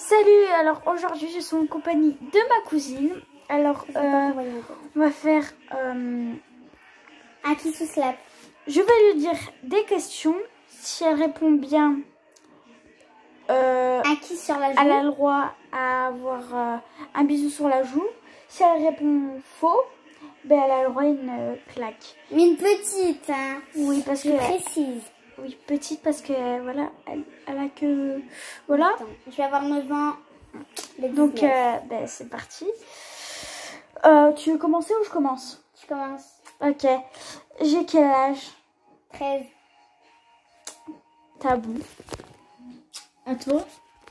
Salut, alors aujourd'hui je suis en compagnie de ma cousine. Alors on va faire un kiss ou slap. Je vais lui dire des questions. Si elle répond bien, un kiss sur la joue. elle a le droit à avoir un bisou sur la joue. Si elle répond faux, ben elle a le droit à une claque. Mais une petite, hein. Oui, parce que précise. Oui, petite parce que voilà, elle a que voilà. Attends, je vais avoir 9 ans. Donc ben, c'est parti. Tu veux commencer ou je commence? Je commence. Ok. J'ai quel âge? 13. Tabou. À toi?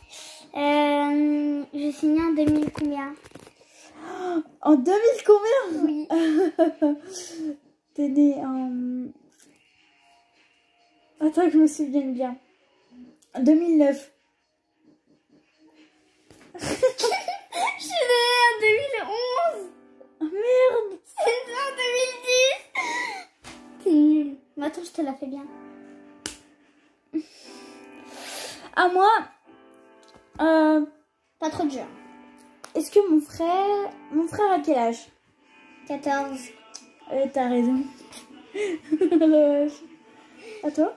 Je suis née en 2000 combien? En 2000 combien? Oui. T'es née en... Attends que je me souvienne bien. 2009. Je suis née en 2011. Oh merde. C'est en 2010. T'es nulle. Mais attends, je te la fais bien. À moi. Pas trop de jeu. Est-ce que mon frère a quel âge? 14. T'as raison. À toi?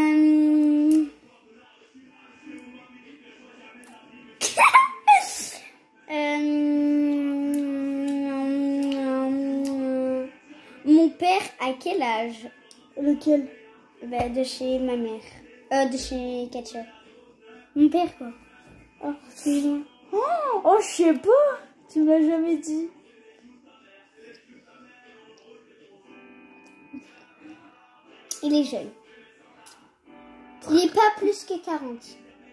Mon père a quel âge? Lequel? Ben, de chez ma mère. De chez Katia. Mon père, quoi. Oh, excuse-moi. Oh, je sais pas. Tu me l'as jamais dit. Il est jeune. Il n'est pas plus que 40.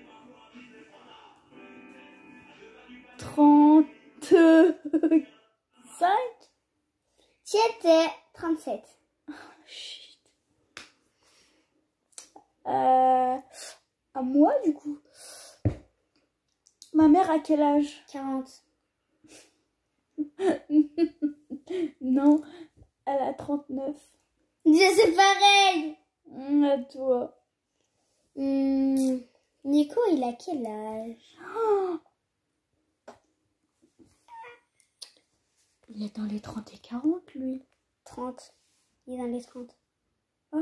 35? Tu étais 37. Oh, shit. À moi, du coup. Ma mère a quel âge? 40. Non, elle a 39. C'est pareil. À toi. Nico, il a quel âge? Oh, il est dans les 30 et 40, lui. 30. Il est dans les 30. Oh.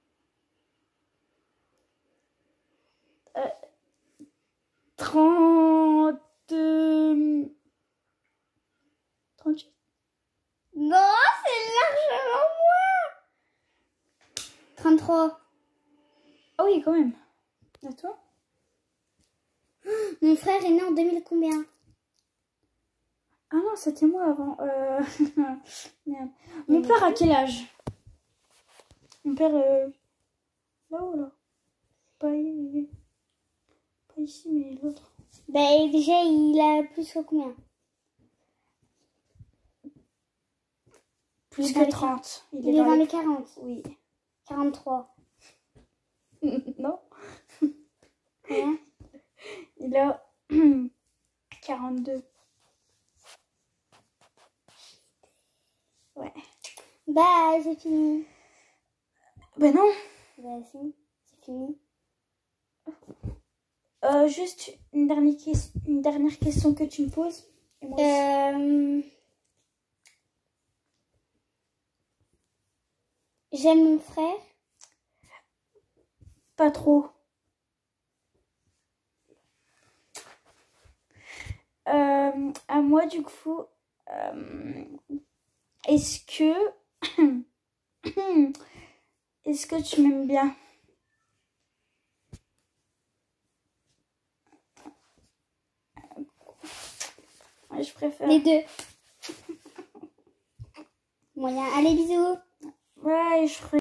30... 38. Non, c'est largement moins. 33. Oh oui, quand même. À toi? Mon frère est né en 2000 combien? Ah non, c'était moi avant. Merde. Mon père a quel âge? Mon père, là-haut, là. Pas ici, mais l'autre. Ben, déjà, il a plus que combien? Plus que 30. Il est dans les 40. Oui. 43. Non. Combien? Il a 42. Ouais. Bah, c'est fini. Ben non. Bah, si, c'est fini. Juste une dernière question que tu me poses. Et moi aussi. J'aime mon frère. Pas trop. À moi, du coup, est-ce que tu m'aimes bien? Ouais, je préfère. Les deux. Moyen. Allez, bisous. Ouais, je ferai.